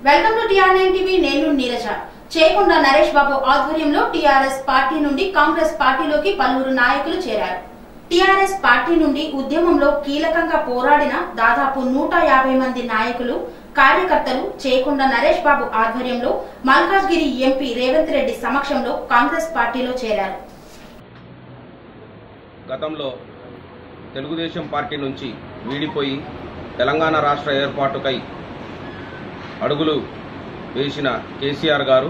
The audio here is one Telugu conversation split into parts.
Welcome to టిఆర్9 TV. నేను నీరజ. చేకొండ నరేష్ బాబు ఆధ్వర్యంలో టిఆర్ఎస్ పార్టీ నుండి కాంగ్రెస్ పార్టీలోకి పలువురు నాయకులు చేరారు. టిఆర్ఎస్ పార్టీ నుండి ఉద్యమంలో కీలకంగా పోరాడిన దాదాపు 150 మంది నాయకులు, కార్యకర్తలు చేకొండ నరేష్ బాబు ఆధ్వర్యంలో మల్కాజ్గిరి ఎంపీ రేవంత్ రెడ్డి సమక్షంలో కాంగ్రెస్ పార్టీలో చేరారు. గతంలో తెలుగుదేశం పార్టీ నుంచి వీడిపోయి తెలంగాణ రాష్ట్ర ఏర్పాటుకై అడుగులు వేసిన కేసీఆర్ గారు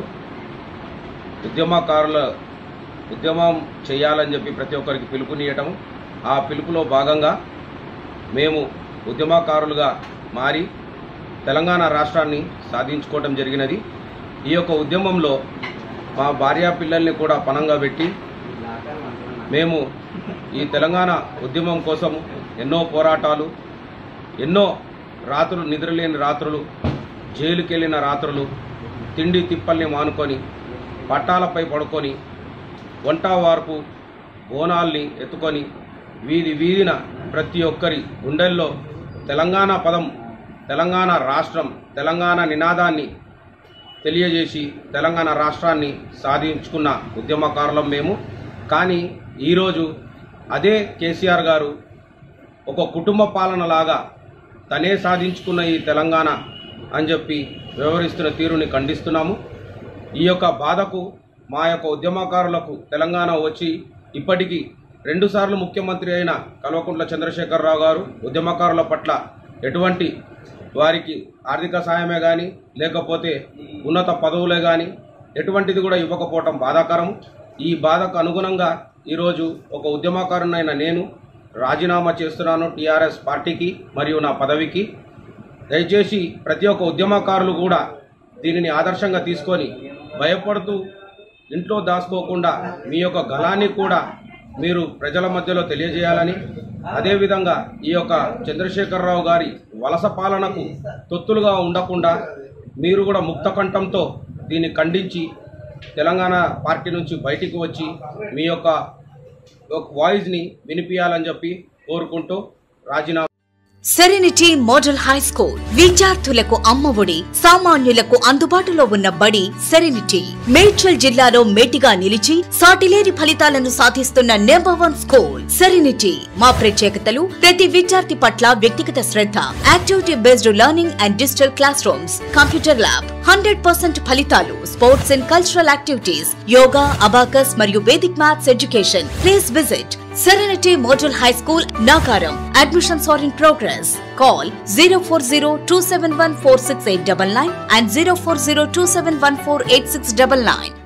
ఉద్యమం చేయాలని చెప్పి ప్రతి ఒక్కరికి పిలుపునియటం, ఆ పిలుపులో భాగంగా మేము ఉద్యమకారులుగా మారి తెలంగాణ రాష్ట్రాన్ని సాధించుకోవటం జరిగినది. ఈ యొక్క ఉద్యమంలో మా భార్యా పిల్లల్ని కూడా పణంగా పెట్టి మేము ఈ తెలంగాణ ఉద్యమం కోసం ఎన్నో పోరాటాలు, ఎన్నో రాత్రులు, నిద్రలేని రాత్రులు, జైలుకెళ్లిన రాత్రులు, తిండి తిప్పల్ని మానుకొని పట్టాలపై పడుకొని వంట వార్పు బోనాల్ని ఎత్తుకొని వీధిన ప్రతి ఒక్కరి గుండెల్లో తెలంగాణ పదం, తెలంగాణ రాష్ట్రం, తెలంగాణ నినాదాన్ని తెలియజేసి తెలంగాణ రాష్ట్రాన్ని సాధించుకున్న ఉద్యమకారులం మేము. కానీ ఈరోజు అదే కేసీఆర్ గారు ఒక కుటుంబ పాలనలాగా తనే సాధించుకున్న ఈ తెలంగాణ అని చెప్పి వ్యవహరిస్తున్న తీరుని ఖండిస్తున్నాము. ఈ యొక్క బాధకు మా యొక్క ఉద్యమకారులకు తెలంగాణ వచ్చి ఇప్పటికీ 2 సార్లు ముఖ్యమంత్రి అయిన కల్వకుంట్ల చంద్రశేఖరరావు గారు ఉద్యమకారుల పట్ల ఎటువంటి వారికి ఆర్థిక సాయమే కానీ లేకపోతే ఉన్నత పదవులే కానీ ఎటువంటిది కూడా ఇవ్వకపోవటం బాధాకరం. ఈ బాధకు అనుగుణంగా ఈరోజు ఒక ఉద్యమకారునైన నేను రాజీనామా చేస్తున్నాను టీఆర్ఎస్ పార్టీకి మరియు నా పదవికి. దయచేసి ప్రతి ఒక్క ఉద్యమకారులు కూడా దీనిని ఆదర్శంగా తీసుకొని భయపడుతూ ఇంట్లో దాచుకోకుండా మీ యొక్క గళాన్ని కూడా మీరు ప్రజల మధ్యలో తెలియజేయాలని, అదేవిధంగా ఈ యొక్క చంద్రశేఖరరావు గారి వలస పాలనకు తొత్తులుగా ఉండకుండా మీరు కూడా ముక్త కంఠంతో దీన్ని ఖండించి తెలంగాణ పార్టీ నుంచి బయటికి వచ్చి మీ యొక్క వాయిస్ని వినిపించాలని చెప్పి కోరుకుంటూ రాజీనామా. సెరెనిటీ మోడల్ హై స్కూల్ విద్యార్థులకు అమ్మఒడి, సామాన్యులకు అందుబాటులో ఉన్న బడి సెరెనిటీ. మేడ్చల్ జిల్లాలో మేటిగా నిలిచి సాటిలేని ఫలితాలను సాధిస్తున్న #1 స్కూల్ సెరెనిటీ. మా ప్రత్యేకతలు ప్రతి విద్యార్థి పట్ల వ్యక్తిగత శ్రద్ధ, activity based learning and digital class rooms, computer lab, 100% ఫలితాలు, sports and cultural activities, yoga, abacus మరియు Vedic maths education. Please visit Serenity Model High School, Nagaram. Admissions are in progress. Call 040-271-46899 and 040-271-48699.